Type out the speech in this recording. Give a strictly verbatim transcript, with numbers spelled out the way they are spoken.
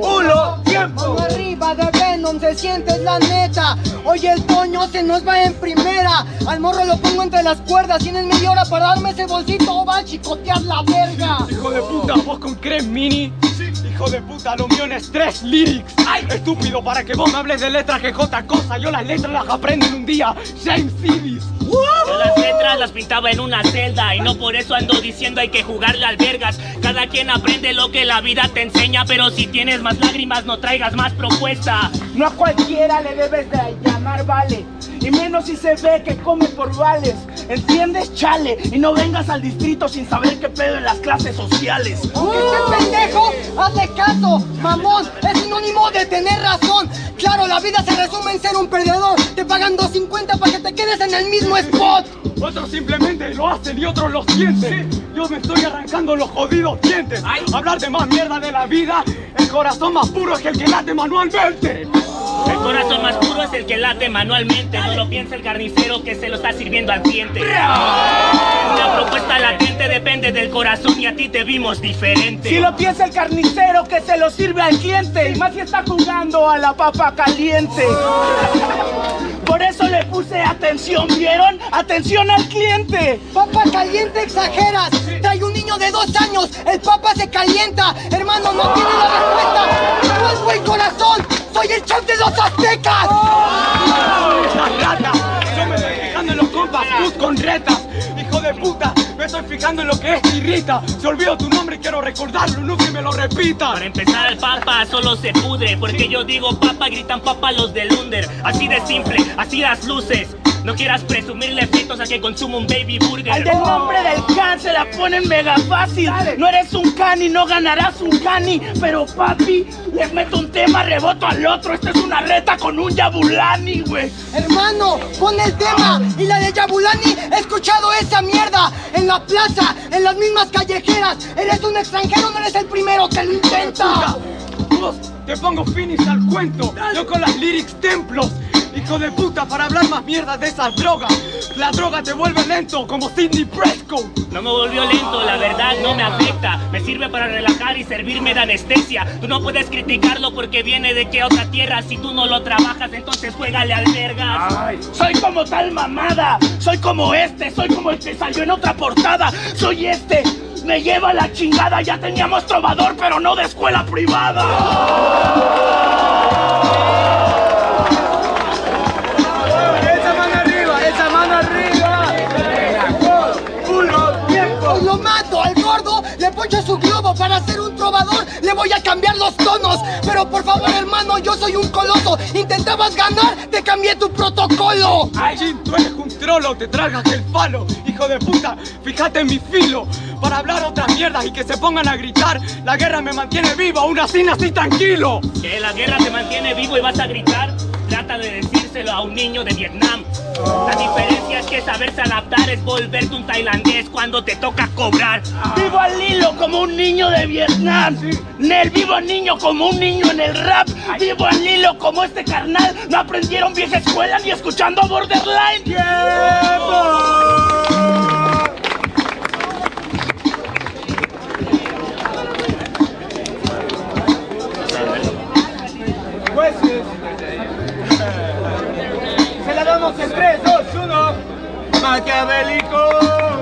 Uno, tiempo. Mano arriba de Venom, se siente la neta. Hoy el Toño se nos va en primera. Al morro lo pongo entre las cuerdas. Tienes media hora para darme ese bolsito o va a chicotear la verga. Hijo de puta, vos con crees mini. Sí. Hijo de puta, lo mío es tres lyrics. Ay, estúpido, para que vos me hables de letras que jota cosa. Yo las letras las aprendo en un día. James Civis. Yo las letras las pintaba en una celda y no por eso ando diciendo hay que jugarle al vergas. Cada quien aprende lo que la vida te enseña, pero si tienes más lágrimas no traigas más propuesta. No a cualquiera le debes de llamar vale, y menos si se ve que come por vales. ¿Entiendes, chale? Y no vengas al distrito sin saber qué pedo en las clases sociales. Aunque estés pendejo, hazle caso, mamón, es sinónimo de tener razón. Claro, la vida se resume en ser un perdedor. Te pagan dos cincuenta para que te quedes en el mismo spot. Otros simplemente lo hacen y otros lo sienten. Sí. Yo me estoy arrancando los jodidos dientes. Ay. Hablar de más mierda de la vida. El corazón más puro es el que late manualmente. El corazón más puro es el que late manualmente. No lo piensa el carnicero que se lo está sirviendo al cliente. Una propuesta latente depende del corazón y a ti te vimos diferente. Si lo piensa el carnicero que se lo sirve al cliente, y más si está jugando a la papa caliente. Por eso le puse atención, ¿vieron? ¡Atención al cliente! Papa caliente, exageras. Trae un niño de dos años, el papa se calienta. Hermano, no tiene la respuesta. ¿Cuál fue el corazón? ¡Soy el champ de los aztecas! ¡Oh! ¡Esa rata! Yo me estoy fijando en los compas, put con retas. Hijo de puta, me estoy fijando en lo que es te irrita. Si olvido tu nombre quiero recordarlo, no que me lo repita. Para empezar el papa solo se pudre, porque yo digo papa, gritan papa los del under. Así de simple, así las luces. No quieras presumirle efectos a que consuma un baby burger. Al del nombre del can se la ponen mega fácil. Dale. No eres un cani, no ganarás un cani. Pero papi, les meto un tema, reboto al otro. Esta es una reta con un Yabulani, güey. Hermano, pon el tema. Y la de Yabulani, he escuchado esa mierda. En la plaza, en las mismas callejeras. Eres un extranjero, no eres el primero que lo intenta. Vos, te pongo finish al cuento. Dale. Yo con las lyrics templos. Hijo de puta, para hablar más mierda de esas drogas. La droga te vuelve lento, como Sidney Prescott. No me volvió lento, la verdad no me afecta. Me sirve para relajar y servirme de anestesia. Tú no puedes criticarlo porque viene de que otra tierra. Si tú no lo trabajas, entonces juégale al vergas. Ay, soy como tal mamada. Soy como este, soy como el que salió en otra portada. Soy este, me lleva la chingada. Ya teníamos trovador, pero no de escuela privada. Lo mato al gordo, le poncho su globo. Para ser un trovador le voy a cambiar los tonos. Pero por favor, hermano, yo soy un coloso. Intentabas ganar, te cambié tu protocolo. Ay, Jin, tú eres un trolo, te tragas el falo. Hijo de puta, fíjate en mi filo. Para hablar otras mierdas y que se pongan a gritar. La guerra me mantiene vivo, aún así nací tranquilo. ¿Que la guerra te mantiene vivo y vas a gritar? Trata de decírselo a un niño de Vietnam. La diferencia es que saberse adaptar es volverte un tailandés cuando te toca cobrar. Vivo al hilo como un niño de Vietnam. Sí. Nel, vivo niño como un niño en el rap. Ay. Vivo al hilo como este carnal. No aprendieron vieja escuela ni escuchando Borderline. ¡Tiempo! Jueces, se la damos en tres, dos, uno. Maquiavélico.